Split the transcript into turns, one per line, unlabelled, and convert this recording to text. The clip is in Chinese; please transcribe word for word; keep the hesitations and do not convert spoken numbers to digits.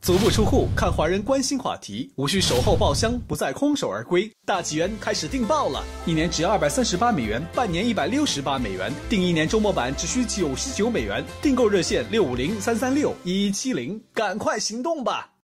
足不出户看华人关心话题，无需守候爆箱，不再空手而归。大纪元开始订报了，一年只要二百三十八美元，半年一百六十八美元，订一年周末版只需九十九美元。订购热线六五零三三六一一七零，赶快行动吧！